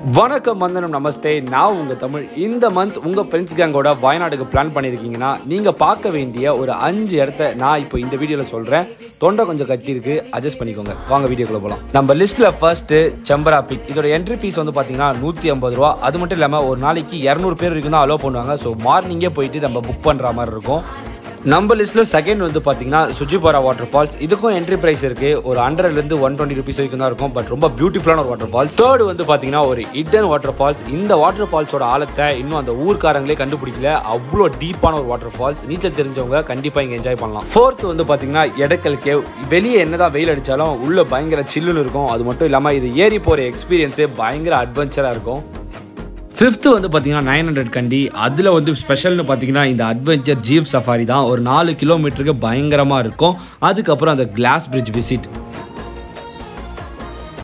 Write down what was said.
வணக்கம் வந்தனம் நமஸ்தே. நான் உங்கள் தமிழ். இந்த மந்த் உங்கள் ஃப்ரெண்ட்ஸ் கேங்கோட வயநாடுக்கு பிளான் பண்ணியிருக்கீங்கன்னா நீங்கள் பார்க்க வேண்டிய ஒரு 5 இடத்த நான் இப்போ இந்த வீடியோவில் சொல்கிறேன். தொண்டை கொஞ்சம் கட்டியிருக்கு, அட்ஜஸ்ட் பண்ணிக்கோங்க. வாங்க வீடியோக்குள்ளே போகலாம். நம்ம லிஸ்ட்டில் ஃபர்ஸ்ட்டு செம்பரா பீக். இதோட என்ட்ரி ஃபீஸ் வந்து பார்த்தீங்கன்னா 150 ரூபா. அது மட்டும் இல்லாமல் ஒரு நாளைக்கு 200 பேர் வரைக்கும் தான் அலோவ் பண்ணுவாங்க. ஸோ மார்னிங்கே போயிட்டு நம்ம புக் பண்ணுற மாதிரி இருக்கும். நம்ம லிஸ்ட்டில் செகண்ட் வந்து பார்த்தீங்கன்னா சுஜிபாரா வாட்டர் ஃபால்ஸ். இதுக்கும் என்ட்ரி ப்ரைஸ் இருக்குது. ஒரு 100லேருந்து 120 ருபீஸ் வரைக்கும் தான் இருக்கும். பட் ரொம்ப பியூட்டிஃபுல்லான ஒரு வாட்டர் ஃபால்ஸ். தேர்டு வந்து பார்த்தீங்கன்னா ஒரு ஹிடன் வாட்டர் ஃபால்ஸ். இந்த வாட்டர் ஃபால்ஸோட ஆழத்தை இன்னும் அந்த ஊர்க்காரங்களே கண்டுபிடிக்கல. அவ்வளோ டீப்பான ஒரு வாட்டர் ஃபால்ஸ். நீச்சல் தெரிஞ்சவங்க கண்டிப்பாக இங்கே என்ஜாய் பண்ணலாம். ஃபோர்த் வந்து பார்த்தீங்கன்னா எடக்கல் கேவ். வெளியே என்னதான் வெயில் அடித்தாலும் உள்ள பயங்கர சில்லுன்னு இருக்கும். அது மட்டும் இல்லாமல் இது ஏறி போகிற எக்ஸ்பீரியன்ஸே பயங்கர அட்வென்ச்சராக இருக்கும். ஃபிஃப்த்து வந்து பார்த்தீங்கன்னா 900 கண்டி. அதில் வந்து ஸ்பெஷல்னு பார்த்தீங்கன்னா இந்த அட்வென்ச்சர் ஜீப் சஃபாரி தான். ஒரு 4 கிலோமீட்டருக்கு பயங்கரமாக இருக்கும். அதுக்கப்புறம் அந்த கிளாஸ் பிரிட்ஜ் விசிட்.